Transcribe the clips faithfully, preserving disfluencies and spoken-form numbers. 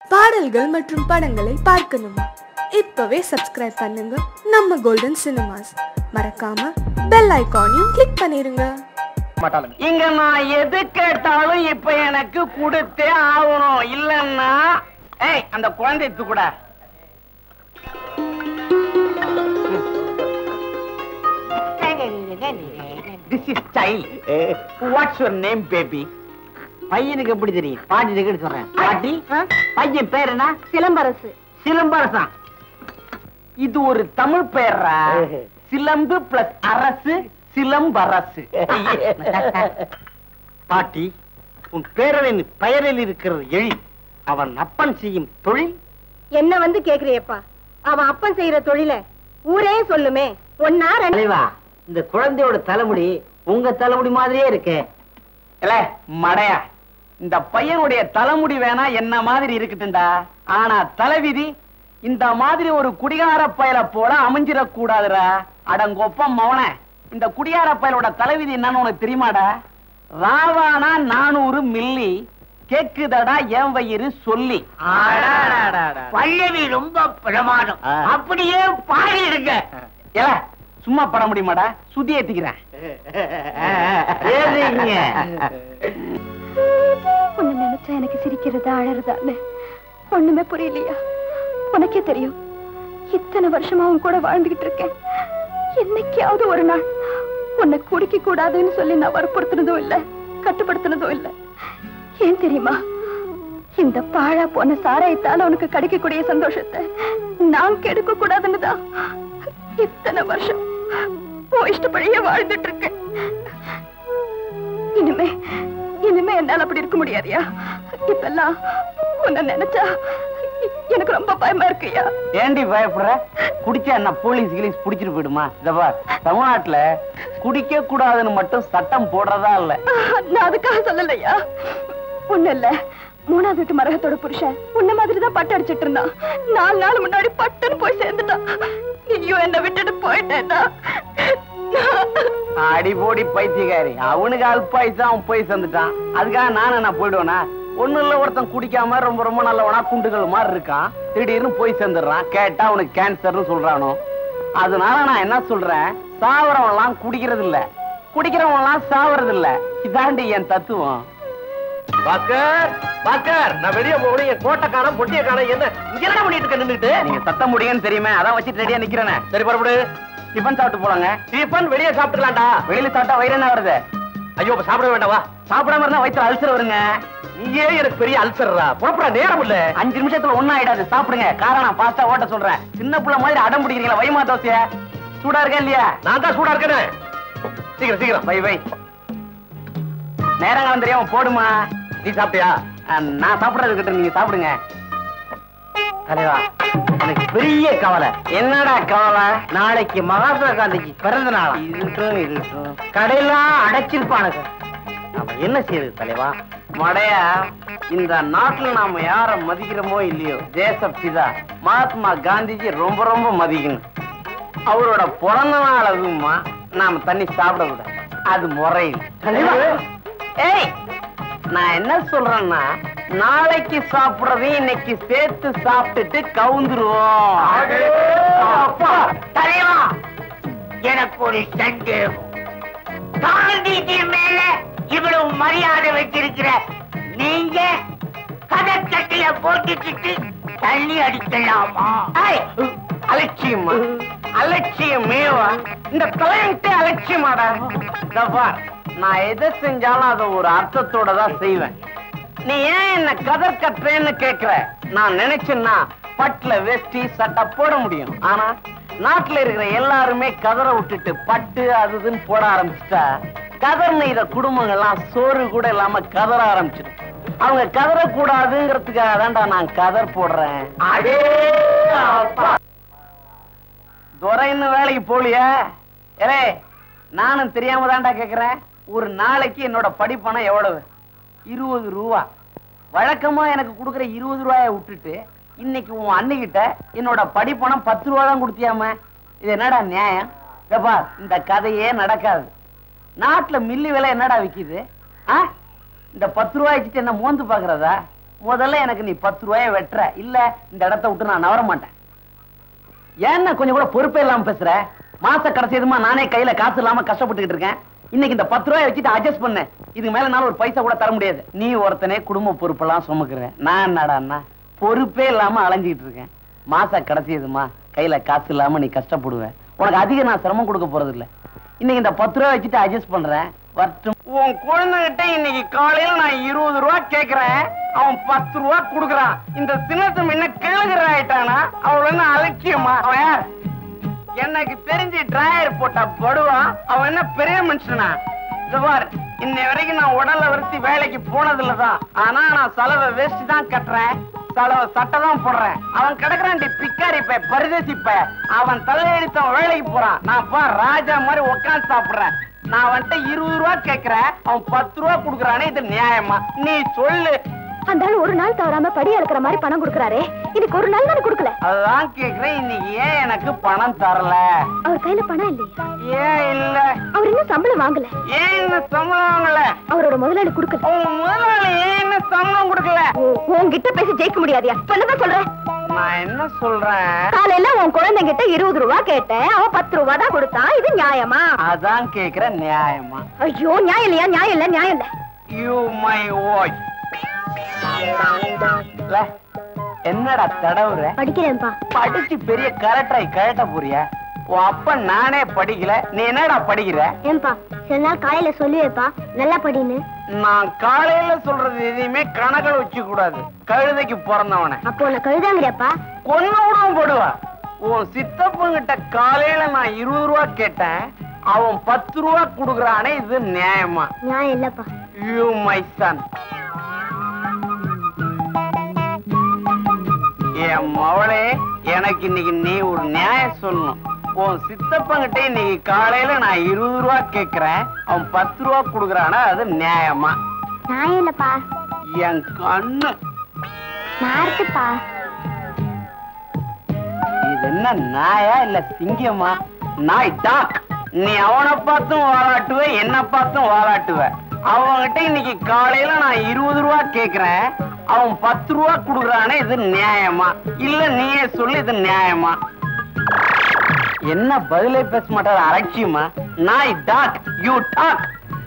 பாடல்கள் மற்றும் படங்களை பார்க்கணுமா? இப்பவே சப்ஸ்கிரைப் பண்ணுங்க நம்ம கோல்டன் சினிமாஸ். மறக்காம பெல் ஐகானையும் கிளிக் பண்ணிருங்க. இங்க நான் எது கேட்டாலும் இப்ப எனக்கு கொடுத்தே ஆகணும், இல்லன்னா ஏய் அந்த குழந்தை கூட This is style. What's your name, baby? பையனுக்கு எப்படி தெரியும்? பாட்டி சொல்றேன். பாட்டி பையன் பேர் என்ன? சிலம்பரசு. சிலம்பரசன். இது ஒரு தமிழ் பெயரா? சிலம்பு பிளஸ் அரசு சிலம்பரசு. பாட்டி, உன் பேரனின் பெயரில் இருக்கிறது எழி. அவன் அப்பன் செய்யும் தொழில் என்ன வந்து கேக்குறியப்பா? அவன் அப்பன் செய்யற தொழில ஊரே சொல்லுமே. ஒன்னா ரெண்டு. இந்த குழந்தையோட தலைமுடி உங்க தலைமுடி மாதிரியே இருக்கு. இல்ல மடையா, இந்த பையனுடைய தலைமுடி வேணா என்ன மாதிரி இருக்குட்டுண்டா, ஆனா தலைவிதி இந்த மாதிரி ஒரு குடிகார பயல போல அமைஞ்சிடக் கூடாதுடா. அடங்கொப்பம் மவன, இந்த குடிகார பயலோட தலைவிதி என்னன்னு உனக்கு தெரியுமாடா? ராவானா நானூறு மில்லி கேக்குதடா என் வயிறு சொல்லி. பல்லவி ரொம்ப பிரமாதம், அப்படியே பாடி இருக்க. ஏ சும்மா பட முடியுமாடா? சுத்தி ஏத்திக்கிறேன். உன்னை நினைச்சா எனக்கு சிரிக்கிறதா அழறதான்னு ஒண்ணுமே புரியலையா? உனக்கே தெரியும், இத்தனை வருஷமா உன் கூட வாழ்ந்துகிட்டு இருக்கேன். என்னைக்காவது ஒரு நாள் உன்னை குடிக்க கூடாதுன்னு சொல்லி நான் வற்புறுத்தினதும் இல்ல, கட்டுப்படுத்தினதும் இல்ல. ஏன் தெரியுமா? இந்த பாழா போன சாராயத்தால உனக்கு கிடைக்கக்கூடிய சந்தோஷத்தை நான் கெடுக்க கூடாதுன்னுதான் இத்தனை வருஷம் இஷ்டப்படியே வாழ்ந்துட்டு இருக்கேன். இனிமே இனிமே என்னால அப்படி இருக்க முடியாதியா? இப்பெல்லாம் உன்னை நினைச்சா எனக்கு ரொம்ப பயமா இருக்குயா. ஏண்டி பயப்படுற? குடிச்சா என்ன போலீஸ் கிலீஸ் புடிச்சிட்டு போயிடுமா? இதப்பா, தமிழ்நாட்டுல குடிக்க கூடாதுன்னு மட்டும் சட்டம் போடுறதா இல்ல. நான் அதுக்காக சொல்லலையா. ஒண்ணு இல்ல, மூணாவது வீட்டு மரகத்தோட புருஷன் உன்ன மாதிரிதான் பட்டு அடிச்சிட்டு இருந்தான். நாலு நாள் முன்னாடி பட்டுன்னு போய் சேர்ந்துட்டான். நீயும் என்ன விட்டுட்டு போயிட்டேன்னா. அடிபோடி பைத்தியக்காரி, அவனுக்கு அல்பாயிதான் அவன் போய் சேர்ந்துட்டான். அதுக்காக நானும் நான் போயிடுவேனா? ஒண்ணு இல்ல, ஒருத்தன் குடிக்காம ரொம்ப ரொம்ப நல்லவனா குண்டுகள் மாதிரி இருக்கான், திடீர்னு போய் சேர்ந்துடுறான். கேட்டா அவனுக்கு கேன்சர்னு சொல்றானோ. அதனால நான் என்ன சொல்றேன், சாவரவன் எல்லாம் குடிக்கிறது இல்ல, குடிக்கிறவன் எல்லாம் சாவறது இல்ல. இதாண்டி என் தத்துவம். பாக்கர் பாக்கர், நான் வெளியே போகணும். என் கோட்டைக்கான பொட்டியக்கான என்ன இங்க என்ன பண்ணிட்டு இருக்க? நின்றுட்டு நீங்க சத்தம் முடியும்னு தெரியுமே, அதான் வச்சுட்டு ரெடியா நிக்கிறேன். சரி பரப்படு. டிஃபன் சாப்பிட்டு போலாங்க. டிஃபன் வெளியே சாப்பிட்டுக்கலாம்டா. வெளியில சாப்பிட்டா வயிறு என்ன வருது? ஐயோ, சாப்பிட வேண்டாவா? சாப்பிடாம இருந்தா வயிற்றுல அல்சர் வருங்க. நீயே எனக்கு பெரிய அல்சர்ரா. புறப்பட நேரம் இல்ல. அஞ்சு நிமிஷத்துல ஒன்னும் ஆயிடாது, சாப்பிடுங்க. காரணம் நான் பாஸ்டா ஓட்ட சொல்றேன். சின்ன புள்ள மாதிரி அடம் பிடிக்கிறீங்களா? வைமா தோசைய சூடா இருக்கா இல்லையா? நான் தான் சூடா இருக்கேன். சீக்கிரம் சீக்கிரம் வை வை. நேரம் தெரியாம போடுமா. நீ சாப்பிட்டியா? நான் சாப்பிடறது கிட்ட நீங்க சாப்பிடுங்க. தலைவா, எனக்கு பெரிய கவலை. என்னடா கவலை? நாளைக்கு மகாத்மா காந்திக்கு பிறந்த நாள். இருக்கட்டும் இருக்கட்டும், கடையெல்லாம் அடைச்சிருப்பானுங்க. நாம என்ன செய்யுது தலைவா? மடையா, இந்த நாட்டுல நாம யார மதிக்கிறோமோ இல்லையோ, தேசப்பிதா மகாத்மா காந்திஜி ரொம்ப ரொம்ப மதிக்கணும். அவரோட பிறந்த நாள் அதுமா நாம தண்ணி சாப்பிடக்கூடாது, அது முறையில். ஏய், நான் என்ன சொல்றேன்னா, நாளைக்கு சாப்பிடுறதையும் இன்னைக்கு சேர்த்து சாப்பிட்டுட்டு கவுந்துருவோம். தலைவா, எனக்கு ஒரு சந்தேகம். காந்திஜி மேல இவ்வளவு மரியாதை வச்சிருக்கிற நீங்க கதக்கட்டில போட்டுக்கிட்டு தண்ணி அடிக்கலாமா? அலட்சியமா? அலட்சியமேவா? இந்த கிளையண்டே அலட்சியமாடா. நான் எதை செஞ்சாலும் அதை ஒரு அர்த்தத்தோட தான் செய்வேன். நீ ஏன் என்ன கதர் கட்டுறேன்னு கேக்குற? நான் நினைச்சேன்னா பட்டுல வேஷ்டி சட்டை போட முடியும். ஆனா நாட்டுல இருக்கிற எல்லாருமே கதரை விட்டுட்டு பட்டு அதுன்னு போட ஆரம்பிச்சுட்டா, கதர் நெய்த குடும்பங்கள்லாம் சோறு கூட இல்லாம கதற ஆரம்பிச்சிடும். அவங்க கதற கூடாதுங்கிறதுக்காக தான்டா நான் கதர் போடுறேன். அடே துரைன்னு வேலைக்கு போலியா? ஏலே, நானும் தெரியாம தான்டா கேக்குறேன். ஒரு நாளைக்கு என்னோட படிப்பணம் எவ்வளவு? இருபது ரூபா. வழக்கமா எனக்கு கொடுக்குற இருபது ரூபாய விட்டுட்டு இன்னைக்கு உன் அண்ணிக்கிட்ட என்னோட படிப்பணம் பத்து ரூபா தான் கொடுத்தியாம. இது என்னடா நியாயம்? இந்த கதையே நடக்காது. நாட்டுல மில்லி விலை என்னடா விக்குது? இந்த பத்து ரூபாய்க்கு என்ன மோந்து பாக்குறதா? முதல்ல எனக்கு நீ பத்து ரூபாய வெட்டுற, இல்ல இந்த இடத்த விட்டு நான் நவர மாட்டேன். ஏன்னா கொஞ்சம் கூட பொறுப்பே இல்லாம பேசுற? மாச கடைசியதுமா நானே கையில காசு இல்லாம கஷ்டப்பட்டுக்கிட்டு இருக்கேன். இன்னைக்கு இந்த பத்து ரூபாய் வச்சுட்டு அட்ஜஸ்ட் பண்ணு. இதுக்கு மேல நான் ஒரு பைசா கூட தர முடியாது. நீ ஒருத்தனே குடும்ப பொறுப்பெல்லாம் சுமக்குற, நான் என்னடா பொறுப்பே இல்லாம அலைஞ்சிட்டு இருக்கேன். மாச கடைசியதுமா கையில காசு இல்லாம நீ கஷ்டப்படுவேன். உனக்கு அதிக நான் சிரமம் கொடுக்க போறது இல்ல. இன்னைக்கு இந்த பத்து ரூபாய் வச்சுட்டு அட்ஜஸ்ட் பண்றேன். உன் குழந்தைகிட்ட இன்னைக்கு காலையில நான் இருபது ரூபா கேக்குறேன், அவன் பத்து ரூபா குடுக்கறான். இந்த சின்னத்தம் என்ன கேளுகிற ஆயிட்டானா? அவள் என்ன அலட்சியமா? அவன் யார்? எனக்கு தெரிஞ்சு டிராயர் போட்டா படுவா. அவன் என்ன பெரிய மனுஷனா? இன்னை வரைக்கும் நான் உடல்ல வருத்தி வேலைக்கு போனதுலதான். ஆனா நான் செலவை வேஸ்ட் தான் கட்டுறேன், செலவை சட்டை தான் போடுறேன். அவன் கிடக்குறான் பிக்காரி பை, பரிதேசி பை. அவன் தலையெடுத்தவன் வேலைக்கு போறான், நான் பா ராஜா மாதிரி உட்காந்து சாப்பிடுறேன். நான் வந்துட்டு இருபது ரூபா கேக்குறேன், அவன் பத்து ரூபா குடுக்கறானே, இது நியாயமா? நீ சொல்லு. அந்த ஆள் ஒரு நாள் தவறாம படி அளக்குற மாதிரி பணம் கொடுக்கறாரே, இதுக்கு ஒரு நாள் தானே கொடுக்கல? அதான் கேக்குறேன், இன்னைக்கு ஏன் எனக்கு பணம் தரல? அவர் கையில பணம் இல்லையா? ஏன் இல்ல? அவர் இன்னும் சம்பளம் வாங்கல. ஏன் இன்னும் சம்பளம் வாங்கல? அவரோட முதலாளி கொடுக்கல. உன் முதலாளி ஏன் இன்னும் சம்பளம் கொடுக்கல? உன்கிட்ட பேசி ஜெயிக்க முடியாதியா? சொல்லதான் சொல்றேன். நான் என்ன சொல்றேன்? காலையில உன் குழந்தைகிட்ட இருபது ரூபா கேட்டேன், அவன் பத்து ரூபா தான் கொடுத்தான். இது நியாயமா? அதான் கேக்குறேன், நியாயமா? ஐயோ, நியாயம் இல்லையா? நியாயம் இல்ல, நியாயம் இல்ல. You my voice. என்னடா தடவுற? படிக்கிறேன்ப்பா. படிச்சு பெரிய கரெக்டாய் கரெக்டா போறியா? உன் அப்ப நானே படிக்கல, நீ என்னடா படிக்கிற? ஏன்பா சில நாள் காலையில சொல்லுவேப்பா நல்லா படின்னு. நான் காலையில சொல்றது எதையுமே கணக்கில் வச்சு கூடாது. கழுதைக்கு பிறந்தவன அப்போ உன்னை கழுதாங்கறியாப்பா? கொன்னு விடவும் போடுவா. உன் சித்தப்பங்கிட்ட காலையில நான் இருபது ரூபா கேட்டேன், அவன் பத்து ரூபா குடுக்கறானே, இது நியாயமா? நியாயம் இல்லப்பா. You my son. என் மவளே, எனக்கு இன்னைக்கு நீ ஒரு நியாயம் சொல்லணும். உன் சித்தப்பங்கிட்ட இன்னைக்கு காலையில நான் இருபது ரூபா கேக்குறேன், அவன் பத்து ரூபா குடுக்கறானா, அது நியாயமா? நியாயம் இல்லப்பா. என் கண்ணு நார்த்துப்பா. இது என்ன நாயா இல்ல சிங்கமா? நாய் டாக். நீ அவனை பார்த்தும் வாலாட்டுவ, என்ன பார்த்தும் வாலாட்டுவ. அவன்கிட்ட இன்னைக்கு காலையில நான் இருபது ரூபா கேக்குறேன், அவன் பத்து ரூபா குடுக்கறானே, இது நியாயமா? இல்ல நீயே சொல்லு, இது நியாயமா? என்ன பதிலே பேச மாட்டாரு, அலட்சியமா? நாய் டாக், யூ டாக்.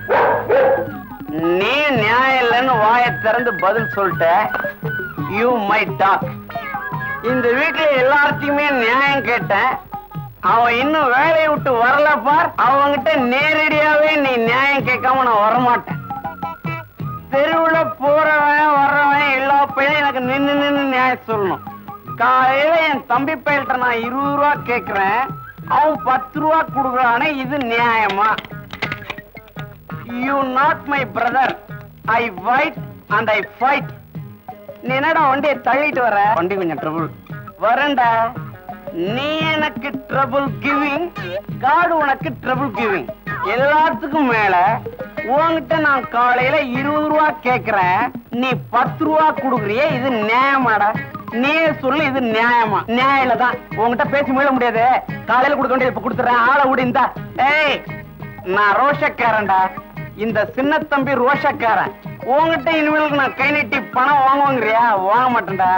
நீ நியாயம் இல்லைன்னு வாயை திறந்து பதில் சொல்லிட்ட. You my dog. இந்த வீட்டுல எல்லாத்தையுமே நியாயம் கேட்டேன், அவன் இன்னும் வேலையை விட்டு வரல பார். அவன்கிட்ட நேரடியாவே நீ நியாயம் கேட்காம நான் வரமாட்டேன். தெருவுல போறவன் வர்றவன் எல்லா பையனும் எனக்கு நின்னு நின்னு நியாயம் சொல்லணும். காலையில என் தம்பி பையல்கிட்ட நான் இருபது ரூபா கேக்குறேன், அவன் பத்து ரூபா குடுக்கறானே, இது நியாயமா? You not my brother. I fight and I fight. நீ என்னடா வண்டியை தள்ளிட்டு வர? வண்டி கொஞ்சம் ட்ரபுள். வரேன்டா. நீ எனக்கு ட்ரபுள் கிவிங், காடு உனக்கு ட்ரபுள் கிவிங். எல்லாத்துக்கும் மேல உன்கிட்ட நான் காலையில இருபது ரூபா கேக்குறேன், நீ பத்து ரூபா குடுக்குறிய, இது நியாயமாடா? நீ சொல்லு, இது நியாயமா? நியாயம் தான். உன்கிட்ட பேசி மீள முடியாது. காலையில கொடுக்க வேண்டியது இப்ப கொடுத்துறேன், ஆளை விடுந்தா. ஏய், நான் ரோஷக்காரன்டா. இந்த சின்ன தம்பி ரோஷக்காரன். உன்கிட்ட இனிமேலுக்கு நான் கை நீட்டி பணம் வாங்குவாங்கறியா? வாங்க மாட்டேன்டா.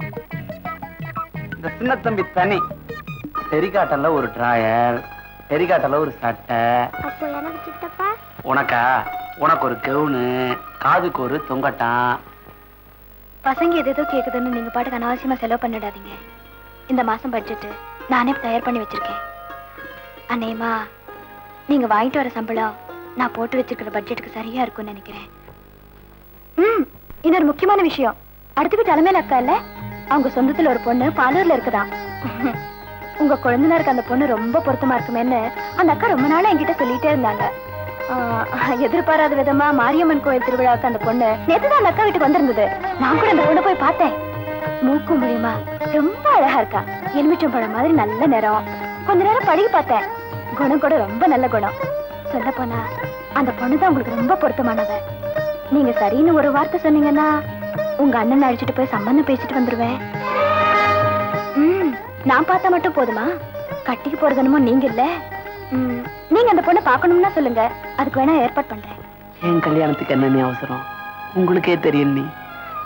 இந்த சின்ன தம்பி தனி. தெரிகாட்டல்ல ஒரு டிராயர், தெரிகாட்டல்ல ஒரு சட்டை. அப்போ எனக்கு சித்தப்பா? உனக்கா? உனக்கு ஒரு கவுனு, காதுக்கு ஒரு தொங்கட்டான். பசங்க எது எதோ கேக்குதுன்னு நீங்க பாட்டுக்கு அனாவசியமா செலவு பண்ணிடாதீங்க. இந்த மாசம் பட்ஜெட் நானே தயார் பண்ணி வச்சிருக்கேன். அநேகமா நீங்க வாங்கிட்டு வர சம்பளம் நான் போட்டு வச்சிருக்கிற பட்ஜெட்டுக்கு சரியா இருக்கும்னு நினைக்கிறேன். ம், இன்னொரு முக்கியமான விஷயம். அடுத்த தலைமையில அக்கா இல்ல, அவங்க சொந்தத்துல ஒரு பொண்ணு பாலூர்ல இருக்குதான். உங்க குழந்தைனாருக்கு அந்த பொண்ணு ரொம்ப பொருத்தமா இருக்குமேன்னு அந்த அக்கா ரொம்ப நாளா என்கிட்ட சொல்லிட்டே இருந்தாங்க. எதிர்பாராத விதமா மாரியம்மன் கோயில் திருவிழாவுக்கு அந்த பொண்ணு நேத்துதான் அந்த அக்கா வீட்டுக்கு வந்திருந்தது. நான் கூட அந்த பொண்ணை போய் பார்த்தேன். மூக்கு மூலியமா ரொம்ப அழகா இருக்கா. எலுமிச்சம் பழம் மாதிரி நல்ல நிறம். கொஞ்ச நேரம் பழகி பார்த்தேன். குணம் கூட ரொம்ப நல்ல குணம். சொல்ல போனா அந்த பொண்ணுதான் உங்களுக்கு ரொம்ப பொருத்தமானவ. நீங்க சரின்னு ஒரு வார்த்தை சொன்னீங்கன்னா உங்க அண்ணன் அழைச்சிட்டு போய் சம்பந்தம் பேசிட்டு வந்துருவேன். ம், நான் பார்த்தா மட்டும் போதுமா? கட்டிக்கு போறதுனமோ நீங்க இல்ல. ம், நீங்க அந்த பொண்ணை பார்க்கணும்னா சொல்லுங்க, அதுக்கு வேணா ஏற்பாடு பண்றேன். என் கல்யாணத்துக்கு என்ன அவசரம்? உங்களுக்கே தெரியும். நீ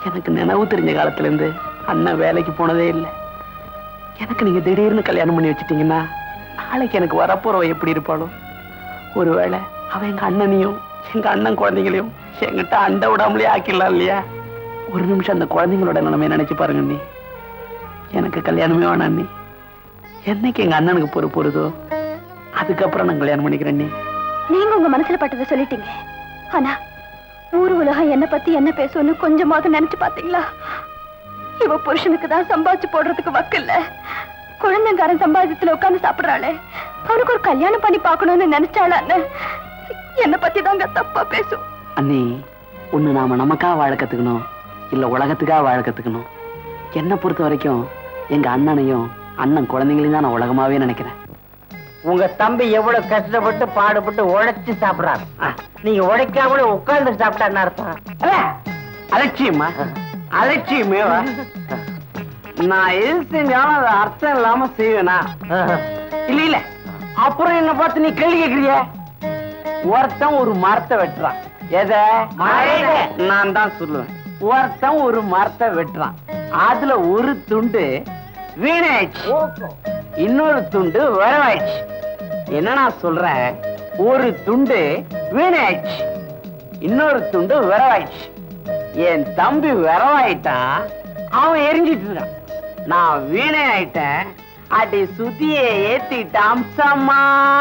எனக்கு நினைவு தெரிஞ்ச காலத்துல இருந்து அண்ணன் வேலைக்கு போனதே இல்லை. எனக்கு நீங்க திடீர்னு கல்யாணம் பண்ணி வச்சுட்டீங்கன்னா நாளைக்கு எனக்கு வரப்போறவ எப்படி இருப்பாளோ? ஒருவேளை அவன் எங்க அண்ணனையும் எங்க அண்ணன் குழந்தைங்களையும் என்கிட்ட அண்டை விடாமலே ஆக்கிடலாம் இல்லையா? ஒரு நிமிஷம் அந்த குழந்தைங்களோட நிலைமை நினைச்சு பாருங்க நீ. எனக்கு கல்யாணமே வேணாம் நீ. என்னைக்கு எங்க அண்ணனுக்கு பொறுப்பு வருதோ அதுக்கப்புறம் நான் கல்யாணம் பண்ணிக்கிறேன் நீ. நீங்க உங்க மனசுல பட்டதை சொல்லிட்டீங்க. ஆனா ஊர் உலகம் என்ன பத்தி என்ன பேசும்னு கொஞ்சமாவது நினைச்சு பாத்தீங்களா? இவ புருஷனுக்கு தான் சம்பாதிச்சு போடுறதுக்கு வக்கில்ல. குழந்தைங்காரன் சம்பாதித்துல உட்கார்ந்து சாப்பிடுறாளே, அவனுக்கு ஒரு கல்யாணம் பண்ணி பாக்கணும்னு நினைச்சாளான்னு என்ன பத்தி தாங்க தப்பா பேசும். அண்ணி, ஒண்ணு நாம நமக்காக வாழ கத்துக்கணும், இல்ல உலகத்துக்காக வாழ கத்துக்கணும். என்னை பொறுத்த வரைக்கும் எங்க அண்ணனையும் அண்ணன் குழந்தைங்களையும் தான் நான் உலகமாவே நினைக்கிறேன். உங்க தம்பி எவ்வளவு கஷ்டப்பட்டு பாடுபட்டு உழைச்சு சாப்பிடுறாரு. நீங்க உழைக்காம உட்கார்ந்து சாப்பிட்டா என்ன அர்த்தம்? அலட்சியமா? அலட்சியமே நான் எது செஞ்சாலும் அது அர்த்தம் இல்லாம செய்வேனா? இல்ல இல்ல, அப்புறம் என்ன பார்த்து நீ கேள்வி கேட்கிறிய? ஒருத்தன் ஒரு மரத்தை வெட்டுறான். எதை? நான் தான் சொல்லுவேன். ஒருத்தன் ஒரு மரத்தை வெட்டுறான். அதுல ஒரு துண்டு வீணாயிடுச்சு, இன்னொரு துண்டு வரவாயிடுச்சு. என்ன நான் சொல்றேன், ஒரு துண்டு வீணாயிடுச்சு, இன்னொரு துண்டு வரவாயிடுச்சு. என் தம்பி வரவாயிட்டான், அவன் எரிஞ்சிட்டு இருக்கான். நான் வீணை ஆயிட்டேன், அடி சுத்திய ஏத்திட்டு அம்சமா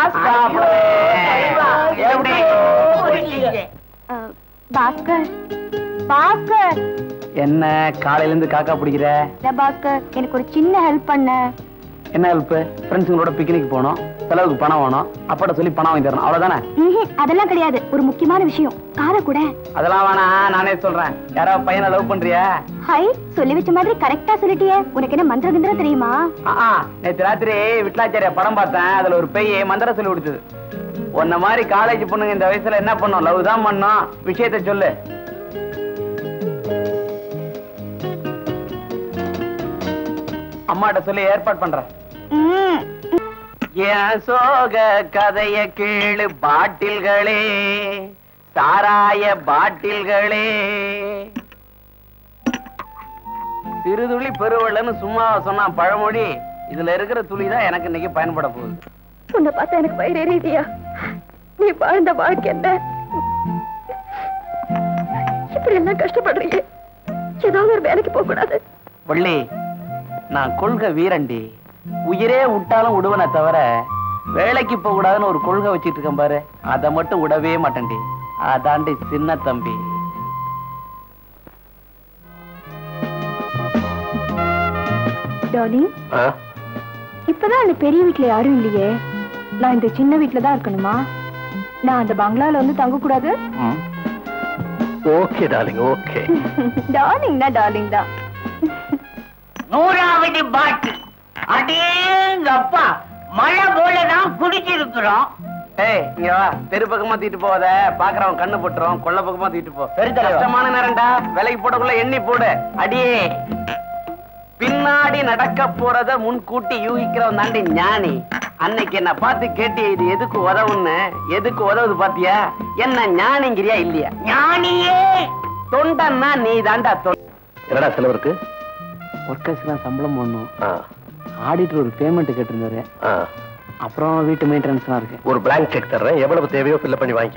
எப்படி? பாஸ்கர், பாஸ்கர், என்ன காலையில இருந்து காக்கா பிடிக்கிற? பாஸ்கர், எனக்கு ஒரு சின்ன ஹெல்ப் பண்ண. என்ன ஹெல்ப்? ஃப்ரெண்ட்ஸுங்களோட பிக்னிக் போனோம், செலவுக்கு பணம் வேணும், அப்பாட்ட சொல்லி பணம் வாங்கி தரணும், அவ்வளவுதானே? அதெல்லாம் கிடையாது, ஒரு முக்கியமான விஷயம். காதை கூட. அதெல்லாம் வேணா, நானே சொல்றேன். யாரோ பையனை லவ் பண்றியா? ஹை, சொல்லி வச்ச மாதிரி கரெக்டா சொல்லிட்டியே. உனக்கு என்ன மந்திர கிந்திரம் தெரியுமா? நேற்று ராத்திரி விட்லாச்சாரிய படம் பார்த்தேன், அதுல ஒரு பையன் மந்திரம் சொல்லி கொடுத்தது. உன்ன மாதிரி காலேஜ் பொண்ணுங்க இந்த வயசுல என்ன பண்ணும்? லவ் தான் பண்ணும். விஷயத்த சொல்லு. அம்மாட்ட சொல்லி ஏற்பாடு பண்றேன். என் சோக கதைய கேளு பாட்டில்களே, சாராய பாட்டில்களே. சிறுதுளி பெருவெள்ளன்னு சும்மா சொன்னா பழமொழி. இதுல இருக்கிற துளி தான் எனக்கு இன்னைக்கு பயன்பட போகுது. உன்னை பார்த்தா எனக்கு வயிறு எரியுதியா? நீ வாழ்ந்த வாழ்க்கை என்ன? இப்படி எல்லாம் கஷ்டப்படுறீங்க. ஏதாவது ஒரு வேலைக்கு போக கூடாது? வள்ளி, நான் கொள்கை வீரண்டி. உயிரே விட்டாலும் விடுவனை தவிர வேலைக்கு போக கூடாதுன்னு ஒரு கொள்கை வச்சிட்டு இருக்கேன் பாரு, அதை மட்டும் விடவே மாட்டேன்டி. அதாண்டி சின்ன தம்பி. டார்லிங், இப்பதான் அந்த பெரிய வீட்டுல யாரும் இல்லையே. நான் இந்த சின்ன வீட்டுல தான் இருக்கணுமா? நான் அந்த பங்களால வந்து தங்க கூடாது? Okay darling, okay. டார்லிங்னா டார்லிங் தான். நூறாவது பாட்டு. அடேங்கப்பா, மழை போலதான் குடிச்சிருக்கிறோம். ஏய், இங்க வா. தெரு பக்கமா தூக்கிட்டு போவாத, பாக்குறவன் கண்ணு போட்டுரும். கொள்ள பக்கமா தூக்கிட்டு போ. சரி தலைவா. கஷ்டமான நேரம்டா, விலைக்கு போடக்குள்ள எண்ணி போடு. அடியே, பின்னாடி நடக்க போறத முன்கூட்டி யூகிக்கிறவன் தாண்டி ஞானி. அன்னைக்கு என்ன பார்த்து கேட்டிய, இது எதுக்கு உதவுன்னு. எதுக்கு உதவுது பாத்தியா? என்ன ஞானிங்கிறியா இல்லையா? ஞானியே தொண்டன்னா நீ தாண்டா தொண்ட. என்னடா செலவுக்கு? ஒர்க்கர்ஸ் எல்லாம் சம்பளம் போடணும். ஆடிட்டர் ஒரு பேமெண்ட் கேட்டிருந்தாரு. அப்புறம் வீட்டு மெயின்டெனன்ஸ் எல்லாம் இருக்கு. ஒரு பிளாங்க் செக் தர்றேன், எவ்வளவு தேவையோ ஃபில் பண்ணி வாங்கிக்க.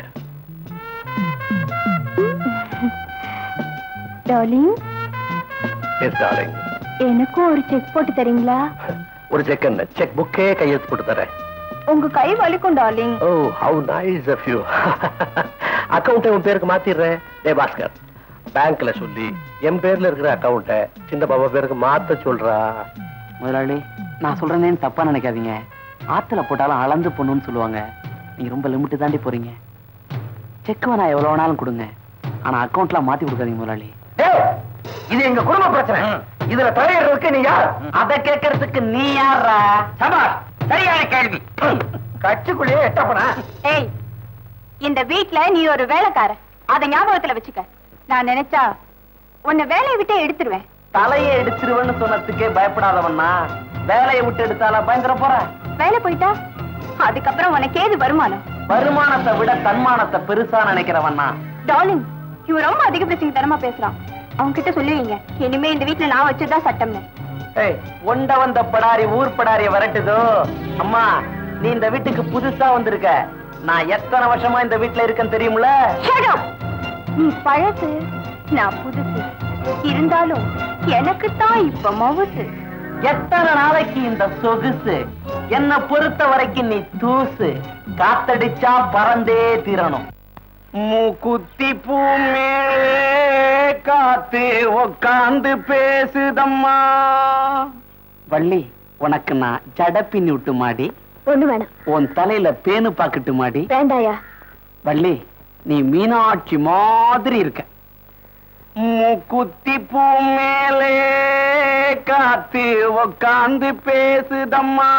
Darling, yes darling. எனக்கும் ஒரு செக் போட்டு தரீங்களா? ஒரு செக் என்ன, செக் புக்கே கையெழுத்து போட்டு தரேன். உங்க கை வலிக்கும் darling. Oh, how nice of you. Account உன் பேருக்கு மாத்திடுறேன். டே பாஸ்கர், பேங்க்ல சொல்லி என் பேர்ல இருக்கிற அக்கவுண்ட சின்ன பாபா பேருக்கு மாத்த சொல்றா. முதலாளி, நான் சொல்றேன்னு தப்பா நினைக்காதீங்க. ஆத்துல போட்டாலும் அளந்து பொண்ணுன்னு சொல்லுவாங்க. நீங்க ரொம்ப லிமிட்டு தாண்டி போறீங்க. செக் வேணா எவ்வளவு வேணாலும் கொடுங்க, ஆனா அக்கவுண்ட்ல மாத்தி கொடுக்காதீங்க முதலாளி. இது எங்க குடும்ப பிரச்சனை. இதுல தலையிடுறதுக்கு நீ யார்? அதை கேட்கறதுக்கு நீ யாரா? சபாஷ், சரியான கேள்வி. கட்சிக்குள்ளேயே எட்டப்படா. ஏய், இந்த வீட்ல நீ ஒரு வேலைக்கார, அத ஞாபகத்துல வச்சுக்க. நான் நினைச்சா உன்னை வேலையை விட்டே எடுத்துருவேன். தலையை எடுத்துருவேன்னு சொன்னதுக்கே பயப்படாதவன்னா வேலையை விட்டு எடுத்தால பயந்துட போற? வேலை போயிட்டா அதுக்கப்புறம் உனக்கு ஏது வருமானம்? வருமானத்தை விட தன்மானத்தை பெருசா நினைக்கிறவன்னா. டார்லிங், இவன் ரொம்ப அதிக பிரச்சனை தரமா பேசுறான். அவங்க கிட்ட சொல்லுவீங்க இனிமே இந்த வீட்டுல நான் வச்சதா சட்டம்னு. ஒண்ட வந்த படாரி ஊர் படாரிய வரட்டுதோ. அம்மா நீ இந்த வீட்டுக்கு புதுசா வந்திருக்க. நான் எத்தனை வருஷமா இந்த வீட்டுல இருக்கேன்னு தெரியும்ல. நீ பழசு, நான் புதுசு. இருந்தாலும் எனக்கு தான் இப்ப மவுசு. எத்தனை நாளைக்கு இந்த சொகுசு? என்ன பொறுத்த வரைக்கும் நீ தூசு. காத்தடிச்சா பறந்தே தீரணும். மூக்குத்தி பூ மேலே காத்து உக்காந்து பேசுதம்மா. வள்ளி உனக்கு நான் ஜட பின்னி விட்டு மாடி. ஒண்ணு வேணாம். உன் தலையில பேனு பாக்கட்டு மாடி. வேண்டாயா. வள்ளி நீ மீனாட்சி மாதிரி இருக்க. மூக்குத்தி பூ மேலே காத்து உக்காந்து பேசுதம்மா.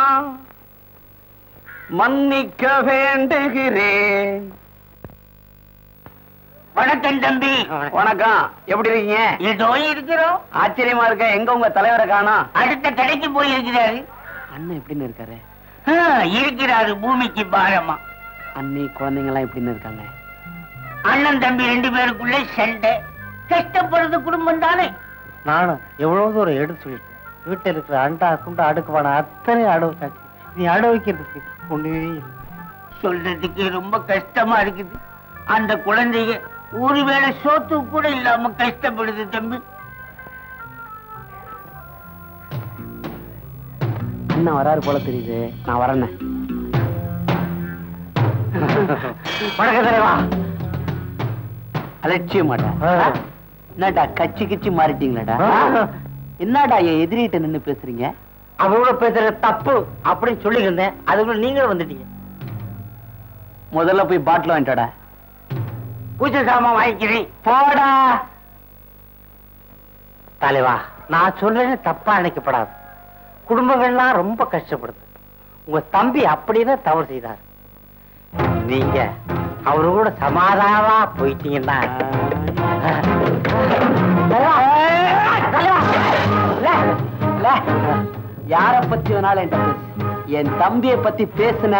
மன்னிக்க வேண்டுகிறேன். வணக்கம் தம்பி. வணக்கம். எப்படி இருக்கீங்க? ஏதோ இருக்கிறோம். ஆச்சரியமா இருக்க. எங்க உங்க தலைவரை காணோம்? அடுத்த கடைக்கு போய் இருக்கிறாரு. அண்ணன் எப்படின்னு இருக்காரு? இருக்கிறாரு பூமிக்கு பாரமா. அண்ணி குழந்தைங்க எல்லாம் எப்படின்னு இருக்காங்க? அண்ணன் தம்பி ரெண்டு பேருக்குள்ள சண்டை. கஷ்டப்படுறது குடும்பம் தானே. நானும் எவ்வளவு தூரம் எடுத்து சொல்லிட்டேன். வீட்டில் இருக்கிற அண்டா குண்டா அடுக்குவான அத்தனை அடவுச்சாச்சு. நீ அட வைக்கிறதுக்கு ஒண்ணுமே இல்லை. சொல்றதுக்கு ரொம்ப கஷ்டமா இருக்குது. அந்த குழந்தைங்க ஒருவேளை சோத்து கூட இல்லாம கஷ்டப்படுது தம்பி. அண்ணன் வராரு போல தெரியுது. நான் வரேன். வணக்கம் தலைவா. அலட்சிய மாட்டேன். என்னடா கச்சி கிச்சி மாறிட்டீங்களாடா? என்னடா என் எதிரிட்ட நின்னு பேசுறீங்க? அவரோட பேசுற தப்பு அப்படின்னு சொல்லி இருந்தேன். அதுக்குள்ள நீங்களும் வந்துட்டீங்க. முதல்ல போய் பாட்டில் வாங்கிட்டோடா. பூஜை சாமான் வாங்கிக்கிறேன். போடா தலைவா. நான் சொல்றேன்னு தப்பா நினைக்கப்படாது. குடும்பங்கள்லாம் ரொம்ப கஷ்டப்படுது. உங்க தம்பி அப்படியே தவறு செய்தார். நீங்க அவரு கூட சமாதானமா போயிட்டீங்கன்னா யார பத்தி வேணாலும் என்கிட்ட பேசு. என் தம்பியை பத்தி பேசுன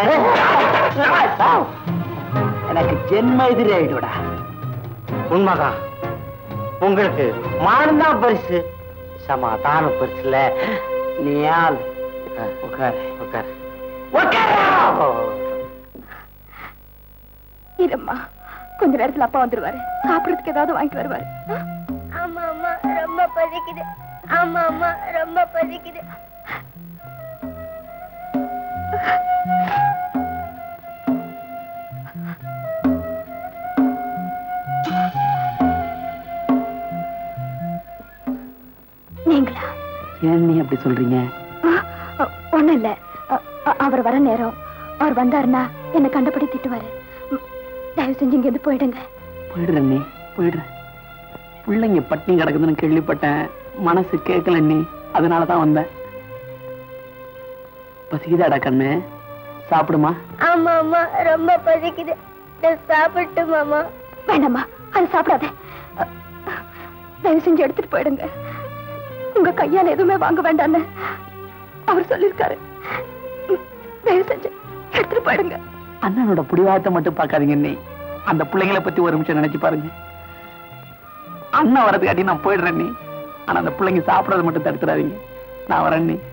எனக்கு ஜென்ம எதிரி ஆயிடுடா. உண்மைதான். உங்களுக்கு மானந்தான் பரிசு, சமாதானம் பரிசுல. நீ ஆள் உட்கார் உட்கார் இரும்மா, கொஞ்ச நேரத்துல அப்பா வந்துருவாரு. சாப்பிடறதுக்கு ஏதாவது வாங்கிட்டு வருவாரு. ஆமா அம்மா ரொம்ப பசிக்குது. ஆமா அம்மா ரொம்ப பசிக்குது. நீங்களா? ஏன் நீ அப்படி சொல்றீங்க? ஒண்ணும் இல்ல. அவர் வர நேரம். அவர் வந்தாருன்னா என்ன கண்டபடி திட்டுவாரு. தயவு செஞ்சு இங்க இருந்து போயிடுங்க. போயிடுறேன் நீ, போயிடுறேன். பிள்ளைங்க பட்டினி கிடக்குதுன்னு கேள்விப்பட்டேன். மனசு கேட்கல நீ, அதனாலதான் வந்தேன். பசிக்குதாடா கண்ணு? சாப்பிடுமா? ஆமா அம்மா ரொம்ப பசிக்குது. சாப்பிட்டு மாமா. வேண்டாம்மா, அது சாப்பிடாத. தயவு செஞ்சு எடுத்துட்டு போயிடுங்க. உங்க கையால எதுவுமே வாங்க வேண்டான்னு அவர் சொல்லிருக்காரு. தயவு செஞ்சு எடுத்துட்டு போயிடுங்க. அண்ணனோட புடிவாதத்தை மட்டும் பார்க்காதீங்க நீ. அந்த பிள்ளைங்களை பத்தி ஒரு நிமிஷம் நினைச்சு பாருங்க. அண்ணன் வரதுக்காட்டி நான் போயிடுறேன் நீ. ஆனா அந்த பிள்ளைங்க சாப்பிடறது மட்டும் தடுத்துறாதீங்க. நான் வரேன் நீ.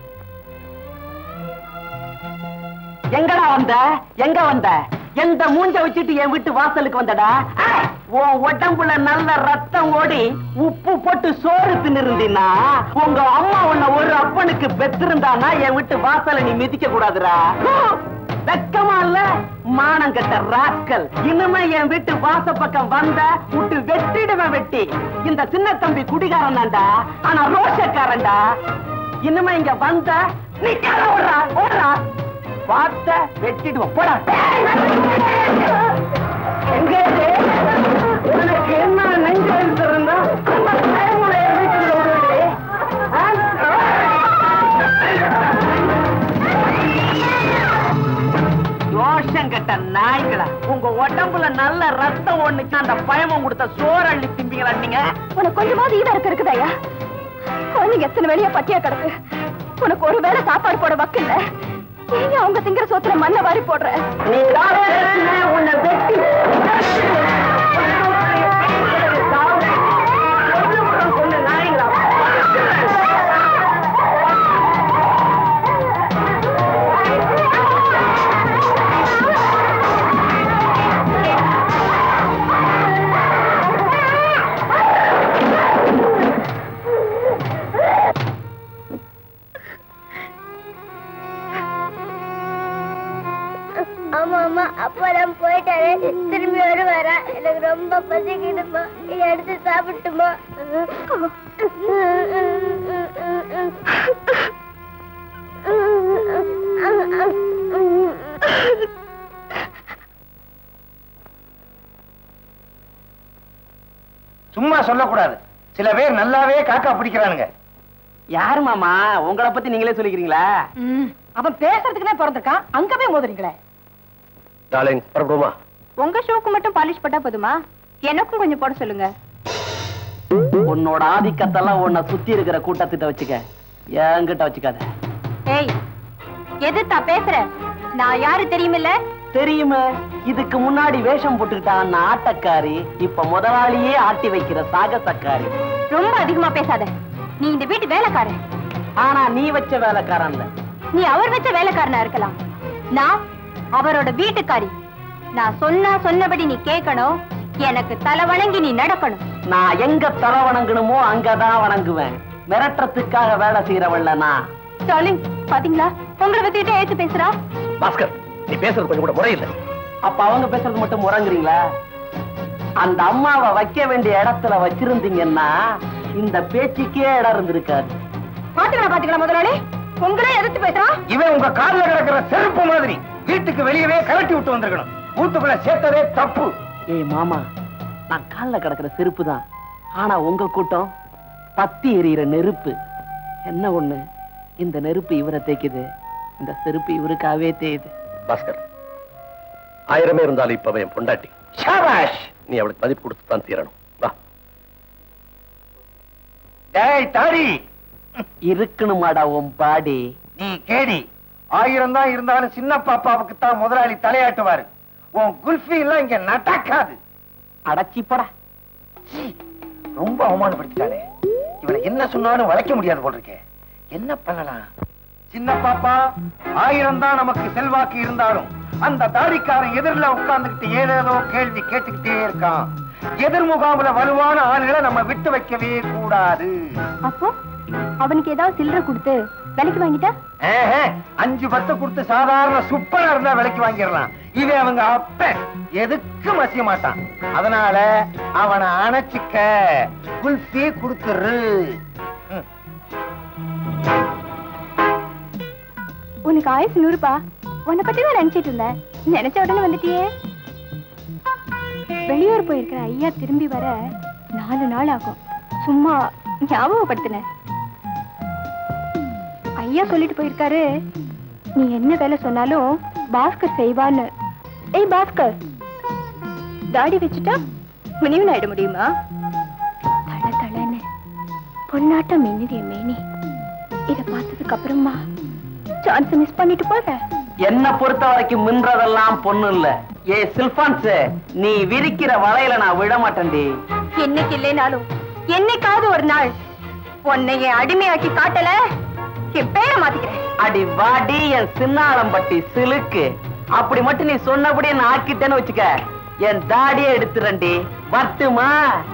எங்கடா வந்த? எங்க வந்த? எந்த மூஞ்ச வச்சுட்டு என் வீட்டு வாசலுக்கு வந்தடா? உன் உடம்புல நல்ல ரத்தம் ஓடி உப்பு போட்டு சோறு தின்னிருந்தீன்னா உங்க அம்மா உன்னை ஒரு அப்பனுக்கு பெற்றிருந்தானா என் வீட்டு வாசல நீ மிதிக்க கூடாதுடா. வெக்கமா இல்ல? மானம் கட்ட ராஸ்கல். இனிமே என் வீட்டு வாச பக்கம் வந்த விட்டு வெட்டிடுவேன். வெட்டி இந்த சின்ன தம்பி குடிகாரன் தான்டா, ஆனா ரோஷக்காரன்டா. இனிமே இங்க வந்த நீ ஓடுறா ஓடுறா பார்த்த வெட்டிடுவோம். போடா. உனக்கு என்ன நெஞ்சு இருந்தா ரோஷம் கட்ட நாய்களா, உங்க உடம்புல நல்ல ரத்தம் ஒண்ணுச்சு அந்த பயமம் கொடுத்த சோறு அள்ளி திம்பிங்களா நீங்க? உனக்கு கொஞ்சமாவது ஈடா இருக்க இருக்குதாயா? குழந்தைங்க எத்தனை வேலையா பட்டியா கிடக்கு. உனக்கு ஒரு வேளை சாப்பாடு போட வக்கில்ல. நீங்க அவங்க திங்கிற சோத்துல மண்ணை வாரி போடுற. நீ உன்னை வெட்டி அம்மா அப்பா நான் போயிட்டாரு திரும்பி வருவாரா எனக்கு ரொம்ப பசிக்குதுமா எடுத்து சாப்பிட்டுமா சும்மா சொல்லக்கூடாது. சில பேர் நல்லாவே காக்கா பிடிக்கிறானுங்க. யாரு மாமா உங்களை பத்தி நீங்களே சொல்லிக்கிறீங்களா? அவன் பேசுறதுக்குனே பிறந்திருக்கான், அங்க போய் மோதுறீங்களே. டார்லிங் பரப்புமா? உங்க ஷூக்கு மட்டும் பாலிஷ் போட்டா போதுமா? எனக்கும் கொஞ்சம் போட சொல்லுங்க. உன்னோட ஆதிக்கத்தெல்லாம் உன்னை சுத்தி இருக்கிற கூட்டத்திட்ட வச்சுக்க, என்கிட்ட வச்சுக்காத. ஏய், எதுத்தா பேசுற? நான் யாரு தெரியுமில்ல? தெரியுமே, இதுக்கு முன்னாடி வேஷம் போட்டுக்கிட்டான் ஆட்டக்காரி, இப்ப முதலாளியே ஆட்டி வைக்கிற சாகசக்காரி. ரொம்ப அதிகமா பேசாத. நீ இந்த வீட்டு வேலைக்காரன். ஆனா நீ வச்ச வேலைக்காரன் இல்ல. நீ அவர் வச்ச வேலைக்காரனா இருக்கலாம், நான் அவரோட வீட்டுக்காரி. நான் சொன்னா சொன்னபடி நீ கேட்கணும், எனக்கு தலை வணங்கி நீ நடக்கணும். நான் எங்க தலை வணங்கணுமோ அங்கதான் வணங்குவேன். மிரட்டத்துக்காக வேலை செய்யறவள்ல நான். டார்லிங், பாத்தீங்களா உங்களை பத்திட்டு ஏத்து பேசுறா? பாஸ்கர், நீ பேசுறது கொஞ்சம் கூட முறையில்லை. அப்ப அவங்க பேசுறது மட்டும் முறங்குறீங்களா? அந்த அம்மாவை வைக்க வேண்டிய இடத்துல வச்சிருந்தீங்கன்னா இந்த பேச்சுக்கே இடம் இருந்திருக்காது. பாத்துக்கலாம் பாத்துக்கலாம் முதலாளி, உங்களே எதிர்த்து பேசுறான். இவன் உங்க காலில் கிடக்கிற செருப்பு மாதிரி வீட்டுக்கு வெளியவே கலட்டி விட்டு வந்திருக்கணும். வீட்டுக்குள்ள சேர்த்ததே தப்பு. ஏய் மாமா, நான் காலில் கிடக்கிற செருப்பு தான், ஆனா உங்க கூட்டம் பத்தி எரியிற நெருப்பு. என்ன ஒண்ணு, இந்த நெருப்பு இவரை தேய்க்குது, இந்த செருப்பு இவருக்காவே தேயுது. பாஸ்கர், ஆயிரமே இருந்தாலும் இப்ப என் பொண்டாட்டி. ஷாபாஷ், நீ அவளுக்கு மதிப்பு கொடுத்து தான் தீரணும். வா. டேய் தாடி, இருக்கணுமாடா உன் பாடி. நீ கேடி, ஆயிரம் தான் இருந்தாலும் சின்ன பாப்பாவுக்கு தான் முதலாளி தலையாட்டுவாரு. உன் குல்ஃபி எல்லாம் இங்க நடக்காது. அடச்சி போடா. ரொம்ப அவமானப்படுத்திட்டானே. இவனை என்ன சொன்னாலும் வளைக்க முடியாது போல் இருக்கே. என்ன பண்ணலாம்? சின்ன பாப்பா, ஆயிரம் தான் நமக்கு செல்வாக்கு இருந்தாலும் அந்த தாடிக்காரன் எதிரில் உட்கார்ந்துகிட்டு ஏதேதோ கேள்வி கேட்டுக்கிட்டே இருக்கான். எதிர் முகாமுல வலுவான ஆளுகளை நம்ம விட்டு வைக்கவே கூடாது. அப்போ அவனுக்கு ஏதாவது சில்லறை கொடுத்து விலைக்கு வாங்கிட்டா? அஞ்சு பத்து கொடுத்து சாதாரண சுப்பரா இருந்தா விலைக்கு வாங்கிடலாம். இவன் அவங்க அப்ப எதுக்கும் வசிய மாட்டான். அதனால அவனை அணைச்சிக்க, குல்ஃபி கொடுத்துரு. உனக்கு ஆயுசு நூறுப்பா. உன்னை பத்தி தான் நினைச்சிட்டு இருந்தேன், நினைச்ச உடனே வந்துட்டியே. வெளியூர் போயிருக்கிற ஐயா திரும்பி வர நாலு நாள் ஆகும். சும்மா ஞாபகப்படுத்தினேன். ஐயா சொல்லிட்டு போயிருக்காரு, நீ என்ன வேலை சொன்னாலும் பாஸ்கர் செய்வான்னு. ஏய் பாஸ்கர், தாடி வச்சுட்டா முனிவன் ஆயிட முடியுமா? தள தளன்னு பொன்னாட்டம் மின்னுதிய மேனி. இத பார்த்ததுக்கு அப்புறமா சான்ஸ் மிஸ் பண்ணிட்டு போற. என்ன பொறுத்த வரைக்கும் மின்றதெல்லாம் பொண்ணு இல்ல. ஏ சில்பான்ஸ், நீ விரிக்கிற வலையில நான் விட மாட்டேன்டி. என்னைக்கு இல்லைனாலும் என்னைக்காவது ஒரு நாள் உன்னை என் அடிமையாக்கி காட்டல, என் பேரை மாத்திக்கிறேன். அடி வாடி என் சின்னாளம்பட்டி சிலுக்கு. அப்படி மட்டும் நீ சொன்னபடியே நான் ஆக்கிட்டேன்னு வச்சுக்க, என் தாடியை எடுத்துறண்டி. வரட்டுமா?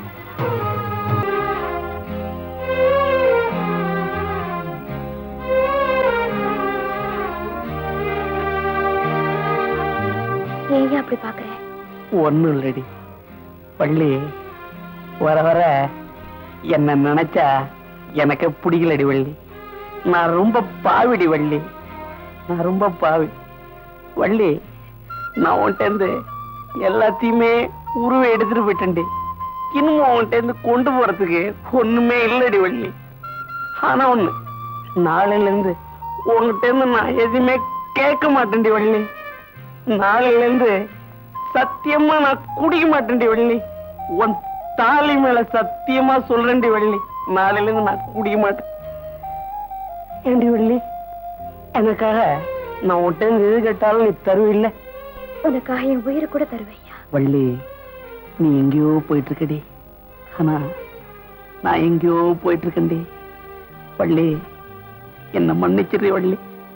ஏன் அப்படி பாக்குறேன்? ஒண்ணும் இல்லடி பள்ளி, வர வர என்ன நினைச்சா எனக்கு பிடிக்கலடி வள்ளி. நான் ரொம்ப பாவிடி வள்ளி, நான் ரொம்ப பாவி வள்ளி. நான் உன்கிட்ட இருந்து எல்லாத்தையுமே உருவை எடுத்துட்டு போயிட்டேன்டி. இன்னும் உன்கிட்ட இருந்து கொண்டு போறதுக்கு ஒண்ணுமே இல்லடி வள்ளி. ஆனா ஒண்ணு, நாளையில இருந்து உன்கிட்ட இருந்து நான் எதுவுமே கேட்க மாட்டேன்டி வள்ளி. நாளையில இருந்து சத்தியமா நான் குடிக்க மாட்டேன்டி வள்ளி. உன் தாலி மேல சத்தியமா சொல்றேன்டி வள்ளி, நாளையில இருந்து நான் குடிக்க மாட்டேன். ஏண்டி வள்ளி, எனக்காக நான் உன்கிட்ட எது கேட்டாலும் நீ தருவில்ல? உனக்காக என் உயிரை கூட தருவையா? வள்ளி, நீ எங்கேயோ போயிட்டு இருக்கடி, ஆனா நான் எங்கேயோ போயிட்டு இருக்கேன்டி வள்ளி. என்ன மன்னிச்சிரு வள்ளி.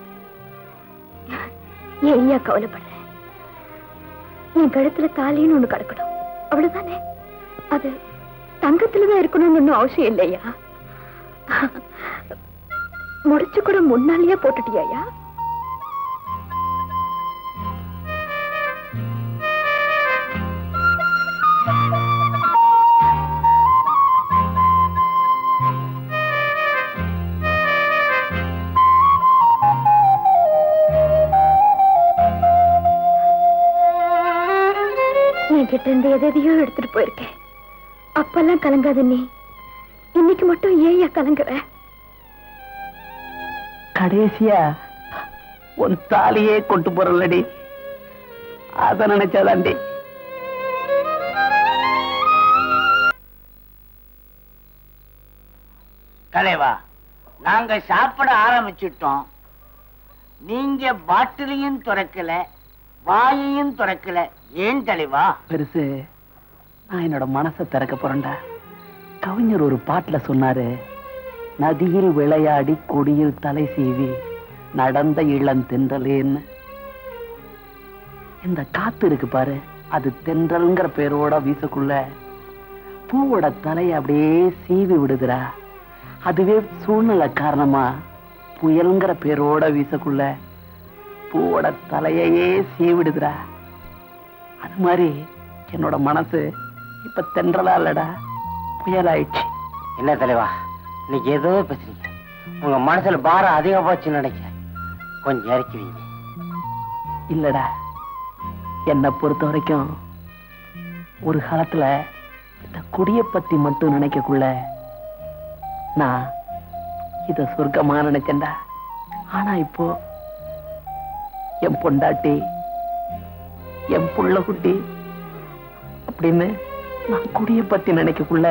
ஏன் ஐயா கவலைப்படுறேன்? என் கழுத்துல தாலின்னு ஒண்ணு கிடக்கணும், அவ்வளவுதானே. அது தங்கத்துலதான் இருக்கணும்னு ஒன்னும் அவசியம் இல்லையா? முடிச்சு கூட முன்னாலேயே போட்டுட்டியா? உங்ககிட்ட இருந்து எதையோ எடுத்துட்டு போயிருக்கேன். அப்பெல்லாம் கலங்காத நீ இன்னைக்கு மட்டும் ஏயா கலங்குற? கடைசியா உன் தாலியே கொண்டு போறலடி, அத நினைச்சாதாண்டி. தலைவா, நாங்க சாப்பிட ஆரம்பிச்சிட்டோம். நீங்க பாட்டிலையும் துறக்கல, வாயையும் துறக்கல. ஏன் தலைவா? பெருசு, நான் என்னோட மனசை திறக்க போறேன்டா. கவிஞர் ஒரு பாட்டுல சொன்னாரு, நதியில் விளையாடி கொடியில் தலை சீவி நடந்த இளம் தென்றலேன்னு. இந்த காத்து இருக்கு பாரு, அது தென்றல்ங்கிற பேரோட வீசக்குள்ள பூவோட தலையை அப்படியே சீவி விடுதுரா. அதுவே சூழ்நிலை காரணமா புயல்ங்கிற பேரோட வீசக்குள்ள பூவோட தலையையே சீவிடுதுரா. அது மாதிரி என்னோட மனசு இப்ப தென்றலா இல்லடா, புயலாயிடுச்சு. என்ன தலைவா, இன்னைக்கு ஏதோ பேசுறீங்க. உங்க மனசுல பாரம் அதிகம் போச்சு நினைக்கிறேன். கொஞ்சம் இறக்குவீங்க. இல்லடா, என்னை பொறுத்த வரைக்கும் ஒரு காலத்துல இந்த குடிய பத்தி மட்டும் நினைக்கக்குள்ள நான் இத சொர்க்கமா நினைச்சேன்டா. ஆனா இப்போ என் பொண்டாட்டி, என் புள்ள குட்டி அப்படின்னு நான் குடிய பத்தி நினைக்கக்குள்ள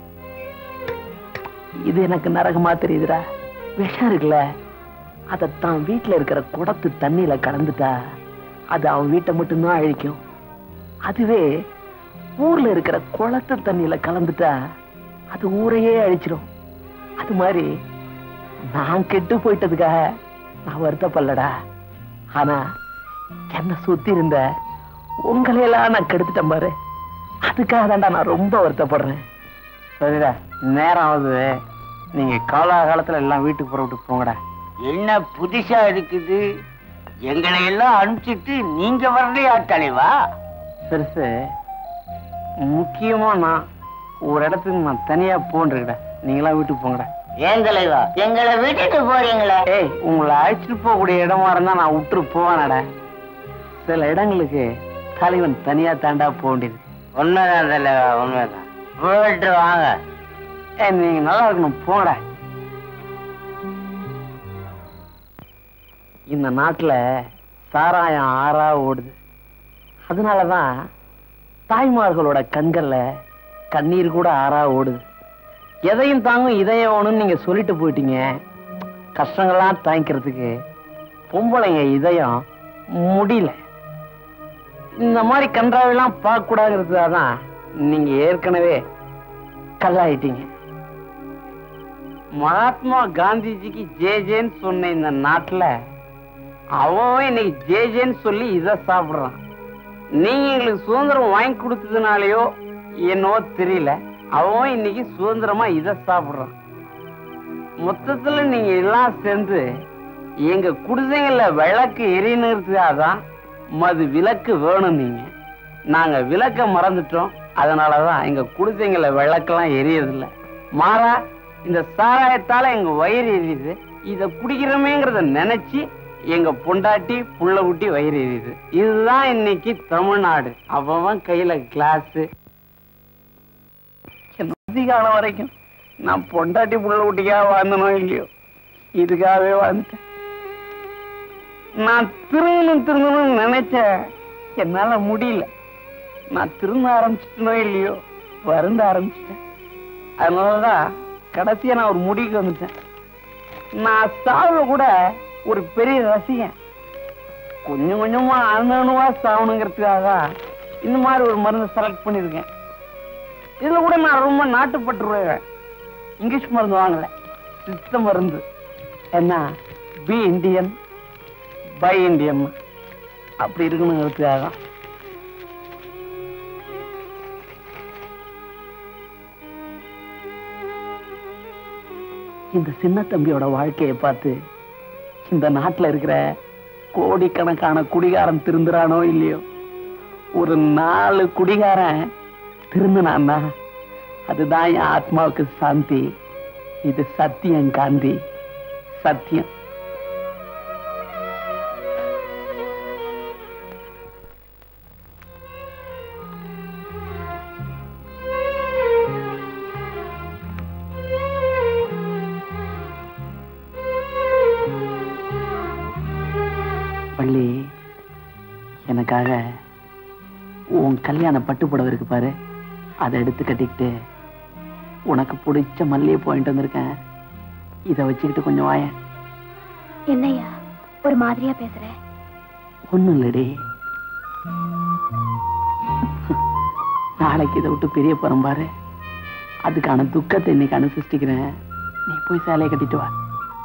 இது எனக்கு நரகமா தெரியுதுடா. விஷம் இருக்குல்ல, அதத்தான் வீட்டுல இருக்கிற குடத்து தண்ணியில கலந்துட்டா அது அவன் வீட்டை மட்டும்தான் அழிக்கும். அதுவே ஊர்ல இருக்கிற குளத்து தண்ணியில கலந்துட்டா அது ஊரையே அழிச்சிடும். அது மாதிரி நான் கெட்டு போயிட்டதுக்காக நான் வருத்தப்படலடா. ஆனா என்ன சுத்தி இருந்த உங்களையெல்லாம் நான் கெடுத்துட்டேன் பாரு, அதுக்காக தான்டா நான் ரொம்ப வருத்தப்படுறேன். சரிடா, நேரம் ஆகுது. நீங்க காலாகாலத்துல எல்லாம் வீட்டுக்கு புறப்பட்டு போங்கடா. என்ன புதுசா இருக்குது? எங்களை எல்லாம் அனுப்பிச்சிட்டு நீங்க வரலையா தலைவா? பெருசு, முக்கியமா நான் ஒரு இடத்துக்கு நான் தனியா போன்றிருக்கடா. நீங்களா வீட்டுக்கு போங்கடா. ஏன் தலைவா எங்களை விட்டுட்டு போறீங்களா? ஏய், உங்களை அழைச்சிட்டு போகக்கூடிய இடமா இருந்தா நான் விட்டுரு போவானடா. சில இடங்களுக்கு தலைவன் தனியா தாண்டா போக வேண்டியது. உண்மைதான் தலைவா, உண்மைதான். போயிட்டு வாங்க. ஏ, நீங்க நல்லா இருக்கணும், போங்கடா. இந்த நாட்டுல சாராயம் ஆறா ஓடுது. அதனாலதான் தாய்மார்களோட கண்கள்ல கண்ணீர் கூட ஆறா ஓடுது. எதையும் தாங்கும் இதயம் வேணும்னு நீங்க சொல்லிட்டு போயிட்டீங்க. கஷ்டங்கள்லாம் தாங்கிக்கிறதுக்கு பொம்பளைங்க இதயம் முடியல. இந்த மாதிரி கன்றாவெல்லாம் பார்க்க கூடாதுங்கிறதுக்காகதான் நீங்க ஏற்கனவே கல்லாயிட்டீங்க. மகாத்மா காந்திஜிக்கு ஜே ஜேன்னு சொன்ன இந்த நாட்டுல அவன் இன்னைக்கு ஜே ஜேன்னு சொல்லி இதை சாப்பிடுறான். நீங்க எங்களுக்கு சுதந்திரம் வாங்கி கொடுத்ததுனாலயோ என்னவோ தெரியல, அவன் இன்னைக்கு சுதந்திரமா இதை சாப்பிடுறான். மொத்தத்துல நீங்க எல்லாம் சேர்ந்து எங்க குடிசைகள்ல விளக்கு எரியணுறதுக்காகதான் மது விளக்கு வேணும். நீங்க நாங்க விளக்க மறந்துட்டோம். அதனாலதான் எங்க குடிசைங்கள்ல விளக்கெல்லாம் எரியதில்லை. மாறா இந்த சாராயத்தால எங்க வயிறு எரியுது. இத குடிக்கிறோமேங்கிறத நினைச்சு எங்க பொண்டாட்டி புள்ள குட்டி வயிறு எரியுது. இதுதான் இன்னைக்கு தமிழ்நாடு. அவன் கையில கிளாஸ். காலம் வரைக்கும் நான் பொண்டாட்டி புள்ள குட்டிக்காக வாழ்ந்தனோ இல்லையோ, இதுக்காகவே வாழ்ந்துட்டேன். நான் திரும்பணும் திரும்பணும்னு நினைச்சேன், என்னால முடியல. நான் திரும்ப ஆரம்பிச்சிட்டனோ இல்லையோ, வருந்த ஆரம்பிச்சிட்டேன். அதனாலதான் கடைசியா நான் ஒரு முடிவுக்கு வந்துட்டேன். நான் சாவ கூட ஒரு பெரிய ரசிகன். கொஞ்சம் கொஞ்சமா அணுவா சாவணுங்கிறதுக்காக இந்த மாதிரி ஒரு மருந்து செலக்ட் பண்ணிருக்கேன். இதுல கூட நான் ரொம்ப நாட்டுப்பட்டுருவேன். இங்கிலீஷ் மருந்து வாங்கல, சித்த மருந்து. என்ன, பி இண்டியன் பை இண்டியன் அப்படி இருக்கணுங்கிறதுக்காக. இந்த சின்ன தம்பியோட வாழ்க்கையை பார்த்து இந்த நாட்டுல இருக்கிற கோடிக்கணக்கான குடிகாரன் திருந்துறானோ இல்லையோ, ஒரு நாலு குடிகாரன் திருந்தினான்னா அதுதான் என் ஆத்மாவுக்கு சாந்தி. இது சத்தியம் காந்தி, சத்தியம். பள்ளி எனக்காக உன் கல்யாண பட்டு புடவை இருக்கு பாரு, அதை எடுத்து கட்டிக்கிட்டு உனக்கு பிடிச்ச மல்லிகை போயிட்டு வந்திருக்கேன். இதை வச்சுக்கிட்டு கொஞ்சம் வாயேன். என்னையா ஒரு மாதிரியா பேசுற? ஒண்ணும் இல்லடி, நாளைக்கு இதை விட்டு பெரிய போறோம் பாரு, அதுக்கான துக்கத்தை இன்னைக்கு அனுசரிச்சுக்கிறேன். நீ போய் சேலையை கட்டிட்டு வா.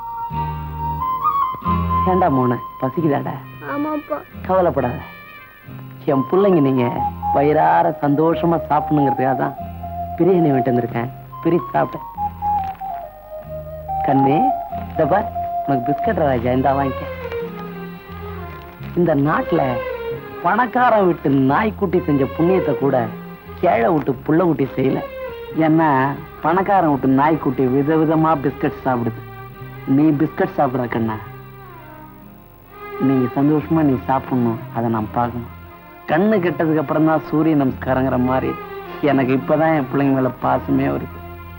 ஏண்டா மோன பசிக்குதாடா? ஆமாப்பா. கவலைப்படாத, என் பிள்ளைங்க நீங்க வயிறார சந்தோஷமா சாப்பிடணுங்கிறதுக்காக தான் பிரியாணி விட்டு வந்திருக்கேன். பிரிச்சு சாப்பிட்டேன். கண்ணே இந்த பார், உனக்கு பிஸ்கட் ராஜா, இந்த வாங்கிக்க. இந்த நாட்டுல பணக்காரன் விட்டு நாய்க்குட்டி செஞ்ச புண்ணியத்தை கூட ஏழை விட்டு புள்ள குட்டி செய்யல. ஏன்னா பணக்காரன் விட்டு நாய்க்குட்டி விதவிதமா பிஸ்கட் சாப்பிடுது. நீ பிஸ்கட் சாப்பிடுற கண்ணா, நீங்க சந்தோஷமா நீ சாப்பிடணும், அதை நான் பார்க்கணும். கண்ணு கெட்டதுக்கு அப்புறம் தான் சூரிய நமஸ்காரங்கிற மாதிரி எனக்கு இப்பதான் என் பிள்ளைங்க மேல பாசமே வருது.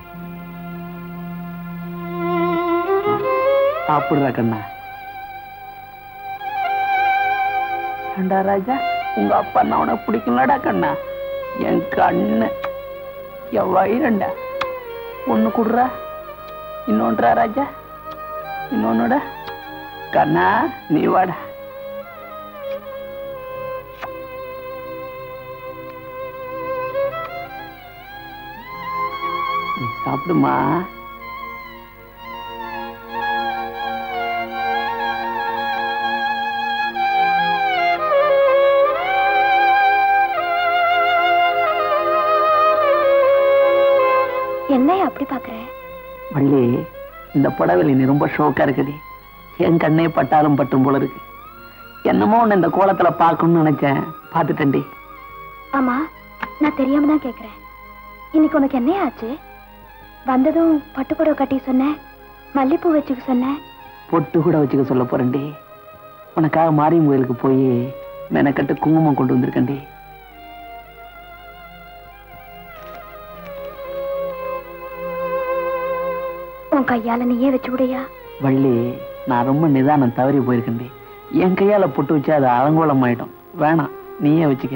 சாப்பிடுற கண்ணா. ஏண்டா ராஜா, உங்க அப்பா நான் உனக்கு பிடிக்கலடா கண்ணா. என் கண்ணு என் வயிறுண்டா. ஒண்ணு குடுறா, இன்னொன்றா ராஜா, இன்னொன்னுடா. கண்ணா நீ வாடா. நீ சாப்பிடுமா. என்னையா அப்படி பாக்குற? வள்ளி, இந்த புடவையில நீ ரொம்ப ஷோக்கா இருக்குடி. என் கண்ணே பட்டாலும் பட்டும் போல இருக்கு. என்னமோ உன்னை இந்த கோலத்துல பாக்கணும்னு நினைச்சேன், பாத்துட்டேன்டி. ஆமா, நான் தெரியாம தான் கேக்குறேன். இன்னைக்கு உனக்கு என்ன ஆச்சு? வந்ததும் பட்டுப்புடவை கட்டி சொன்ன, மல்லிப்பூ வச்சுக்க சொன்ன. பொட்டு கூட வச்சுக்க சொல்ல போறேன்டி. உனக்காக மாரியம் கோயிலுக்கு போய் மெனக்கட்டு குங்குமம் கொண்டு வந்திருக்கேன்டி. உன் கையால நீயே வச்சு விடையா? வள்ளி, நான் ரொம்ப நிதானம் தவறி போயிருக்கேன்டி. என் கையால பொட்டு வச்சு அது அலங்கோலம் ஆயிடும். வேணாம், நீயே வச்சுக்க.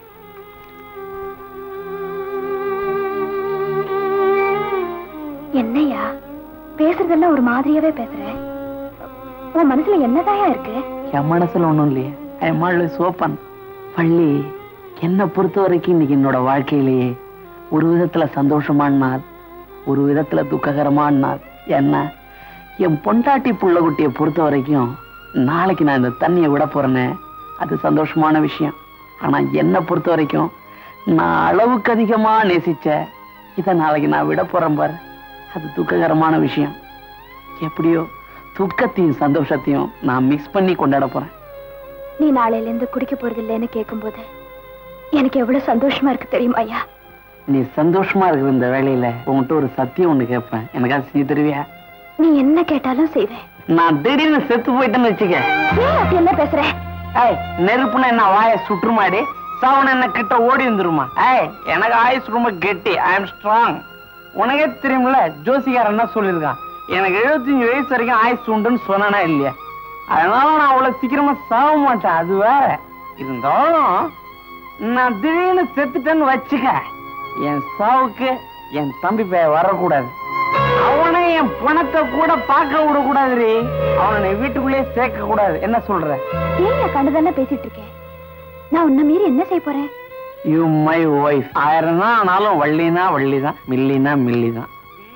என்னையா பேசுறதெல்லாம் ஒரு மாதிரியாவே பேசுற? உன் மனசுல என்னதாயா இருக்கு? என் மனசுல ஒண்ணும் இல்லையே. என் மாடு சோப்பன். வள்ளி, என்னை பொறுத்த வரைக்கும் இன்னைக்கு என்னோட வாழ்க்கையிலேயே ஒரு விதத்துல சந்தோஷமான நாள், ஒரு விதத்துல துக்ககரமான நாள். என்ன, என் பொண்டாட்டி புள்ள குட்டியை பொறுத்த வரைக்கும் நாளைக்கு நான் இந்த தண்ணியை விட போறேன்னு அது சந்தோஷமான விஷயம். ஆனா என்னை பொறுத்த வரைக்கும் நான் அளவுக்கு அதிகமா நேசிச்ச இதை நாளைக்கு நான் விட போறேன் பாரு, அது துக்ககரமான விஷயம். எப்படியோ துக்கத்தையும் சந்தோஷத்தையும் நான் மிக்ஸ் பண்ணி கொண்டாட போறேன். நீ நாளையில இருந்து குடிக்க போறது இல்லைன்னு கேட்கும் போது எனக்கு எவ்வளவு சந்தோஷமா இருக்கு தெரியுமா ஐயா? நீ சந்தோஷமா இருக்கிற இந்த வேலையில உங்ககிட்ட ஒரு சத்தியம் ஒண்ணு கேட்பேன், எனக்காக செஞ்சு தருவியா? நீ என்ன கேட்டாலும் செய்வேன். நான் திடீர்னு செத்து போயிட்டேன்னு வச்சுக்க. ஏன் அப்படி என்ன பேசுற? ஏய், நெருப்புனா என்ன வாய சுற்றுமாடி, சாவன என்ன கிட்ட ஓடி வந்துருமா? ஏய், எனக்கு ஆயுஸ் ரொம்ப கெட்டி, ஐ எம் ஸ்ட்ராங். உனக்கே தெரியுமில்ல, ஜோசிகார் என்ன சொல்லியிருக்கான், எனக்கு எழுபத்தஞ்சு வயசு வரைக்கும் ஆயுஸ் உண்டுன்னு சொன்னானா இல்லையா? அதனால நான் அவ்வளவு சீக்கிரமா சாக மாட்டேன். அது வேற. இருந்தாலும் நான் திடீர்னு செத்துட்டேன்னு வச்சுக்க, என் சாவுக்கு என் தம்பி பைய வரக்கூடாது. அவனை என் பணத்தை கூட பார்க்க விடக்கூடாது. அவனை வீட்டுக்குள்ளேயே சேர்க்க கூடாது. என்ன சொல்ற? ஏன் கண்டுதானே பேசிட்டு இருக்கேன். நான் உன்ன மீறி என்ன செய்ய போறேன்? You my wife. ஆயிரம் தான் ஆனாலும் வள்ளினா வள்ளிதான், மில்லினா மில்லிதான்.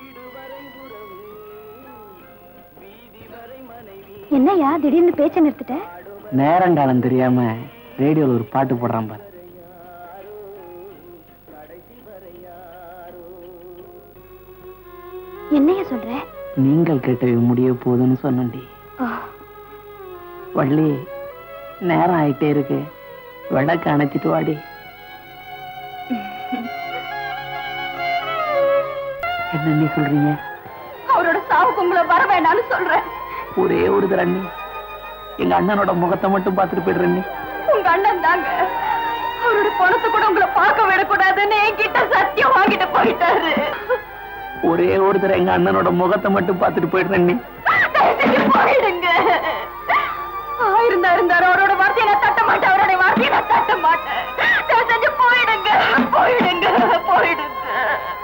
என்னையா திடீர்னு பேச்ச நிறுத்திட்ட? நேரங்காலம் தெரியாம ரேடியோல ஒரு பாட்டு போடுறான் பாரு. என்னையா சொல்ற? நீங்கள் கேட்டவை முடிய போகுதுன்னு சொன்னண்டி. வள்ளி, நேரம் ஆயிட்டே இருக்கு, விளக்கு அணைச்சிட்டு வாடி. என்ன நீ சொல்றீங்க? அவரோட சாவுக்கு உங்களை வர வேண்டாம்னு சொல்றேன். ஒரே ஒரு தண்ணி எங்க அண்ணனோட முகத்தை மட்டும் பார்த்துட்டு போயிடுறேன். உங்க அண்ணன் தாங்க அவரோட பணத்தை கூட உங்களை பார்க்க விடக்கூடாதுன்னு என்கிட்ட சத்தியம் வாங்கிட்டு போயிட்டாரு. ஒரே ஒரு தடவை எங்க அண்ணனோட முகத்தை மட்டும் பார்த்துட்டு போயிடுறேன். போயிடுங்க. ஆயிரம் இருந்தாரு அவரோட வார்த்தையை நான் தட்ட மாட்டேன் அவருடைய வார்த்தையை நான் தட்ட மாட்டேன் தயவு செஞ்சு போயிடுங்க போயிடுங்க போயிடுங்க